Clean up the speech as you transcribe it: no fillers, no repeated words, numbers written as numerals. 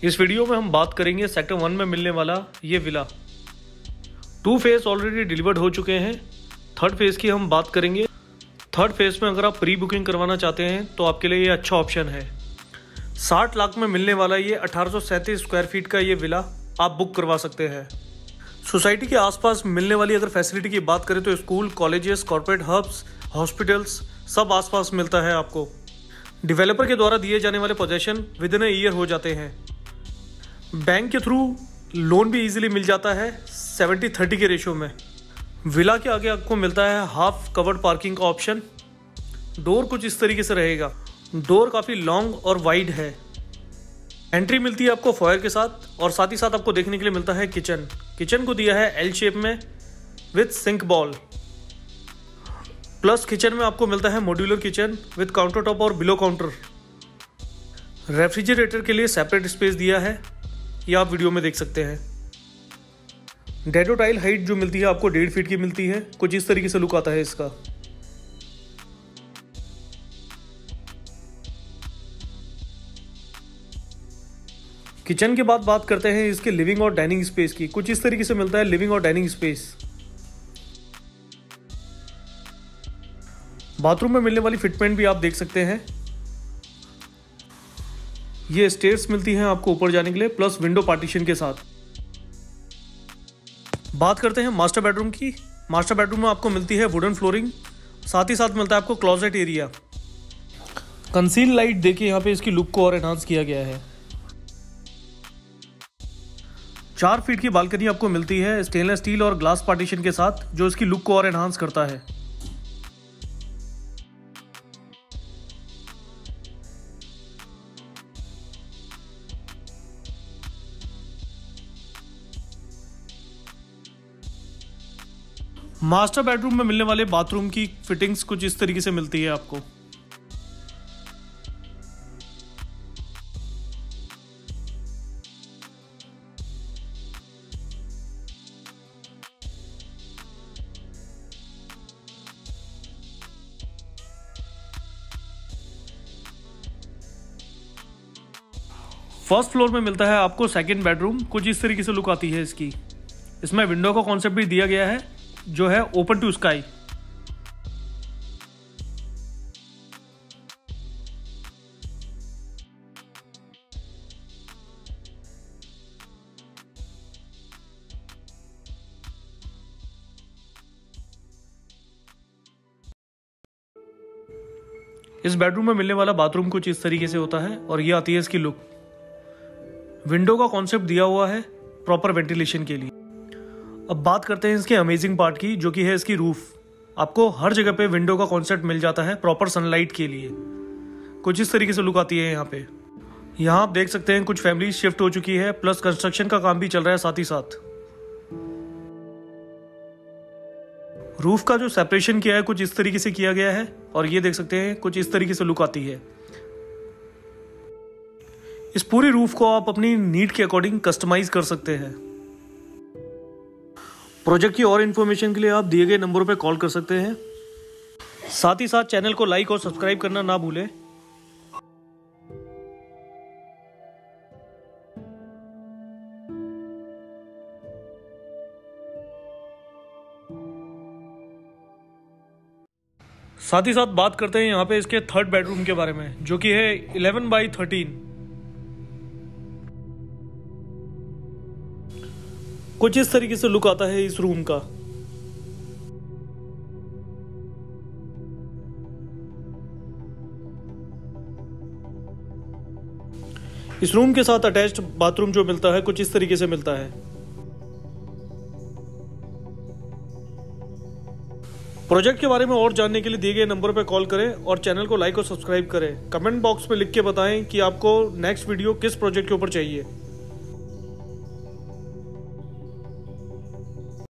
इस वीडियो में हम बात करेंगे सेक्टर 1 में मिलने वाला ये विला। 2 फेज़ ऑलरेडी डिलीवर्ड हो चुके हैं। 3rd फेज़ की हम बात करेंगे। 3rd फेज़ में अगर आप प्री बुकिंग करवाना चाहते हैं तो आपके लिए ये अच्छा ऑप्शन है। 60 लाख में मिलने वाला ये 1837 स्क्वायर फीट का ये विला आप बुक करवा सकते हैं। सोसाइटी के आसपास मिलने वाली अगर फैसिलिटी की बात करें तो school, colleges, corporate hubs, hospitals सब आसपास मिलता है आपको। डेवलपर के द्वारा दिए जाने वाले possession within a year हो जाते हैं। बैंक के थ्रू लोन भी इजीली मिल जाता है 70-30 के रेशो में। विला के आगे आपको मिलता है हाफ कवर्ड पार्किंग का ऑप्शन। डोर कुछ इस तरीके से रहेगा। डोर काफ़ी लॉन्ग और वाइड है। एंट्री मिलती है आपको फॉयर के साथ और साथ ही साथ आपको देखने के लिए मिलता है किचन। किचन को दिया है एल शेप में with sink bowl. Plus kitchen में आपको मिलता है modular kitchen with counter top और बिलो काउंटर। रेफ्रिजरेटर के लिए सेपरेट स्पेस दिया है, ये आप वीडियो में देख सकते हैं। डेडो टाइल हाइट जो मिलती है आपको 1.5 फीट की मिलती है। कुछ इस तरीके से लुक आता है इसका। किचन के बाद बात करते हैं इसके लिविंग और डाइनिंग स्पेस की। कुछ इस तरीके से मिलता है लिविंग और डाइनिंग स्पेस। बाथरूम में मिलने वाली फिटमेंट भी आप देख सकते हैं। ये स्टेयर्स मिलती हैं आपको ऊपर जाने के लिए प्लस विंडो पार्टीशन के साथ। बात करते हैं मास्टर बेडरूम की। मास्टर बेडरूम में आपको मिलती है वुडन फ्लोरिंग, साथ ही साथ मिलता है आपको क्लोजेट एरिया। कंसील लाइट देखिए यहाँ पे इसकी लुक को और एनहांस किया गया है। 4 फीट की बालकनी आपको मिलती है स्टेनलेस स्टील और ग्लास पार्टीशन के साथ, जो इसकी लुक को और एनहांस करता है। मास्टर बेडरूम में मिलने वाले बाथरूम की फिटिंग्स कुछ इस तरीके से मिलती है आपको। फर्स्ट फ्लोर में मिलता है आपको सेकंड बेडरूम। कुछ इस तरीके से लुक आती है इसकी। इसमें विंडो का कॉन्सेप्ट भी दिया गया है जो है ओपन टू स्काई। इस बेडरूम में मिलने वाला बाथरूम कुछ इस तरीके से होता है और ये आती है इसकी लुक। विंडो का कॉन्सेप्ट दिया हुआ है प्रॉपर वेंटिलेशन के लिए। अब बात करते हैं इसके अमेजिंग पार्ट की, जो कि है इसकी रूफ। आपको हर जगह पे विंडो का कॉन्सेप्ट मिल जाता है प्रॉपर सनलाइट के लिए। कुछ इस तरीके से लुक आती है यहाँ पे। यहाँ आप देख सकते हैं कुछ फैमिली शिफ्ट हो चुकी है प्लस कंस्ट्रक्शन का काम भी चल रहा है साथ ही साथ। रूफ का जो सेपरेशन किया है कुछ इस तरीके से किया गया है और ये देख सकते हैं कुछ इस तरीके से लुक आती है। इस पूरी रूफ को आप अपनी नीड के अकॉर्डिंग कस्टमाइज कर सकते हैं। प्रोजेक्ट की और इन्फॉर्मेशन के लिए आप दिए गए नंबरों पर कॉल कर सकते हैं। साथ ही साथ चैनल को लाइक और सब्सक्राइब करना ना भूलें। साथ ही साथ बात करते हैं यहाँ पे इसके 3rd बेडरूम के बारे में, जो कि है 11/13। कुछ इस तरीके से लुक आता है इस रूम का। इस रूम के साथ अटैच्ड बाथरूम जो मिलता है कुछ इस तरीके से मिलता है। प्रोजेक्ट के बारे में और जानने के लिए दिए गए नंबर पर कॉल करें और चैनल को लाइक और सब्सक्राइब करें। कमेंट बॉक्स में लिख के बताएं कि आपको नेक्स्ट वीडियो किस प्रोजेक्ट के ऊपर चाहिए।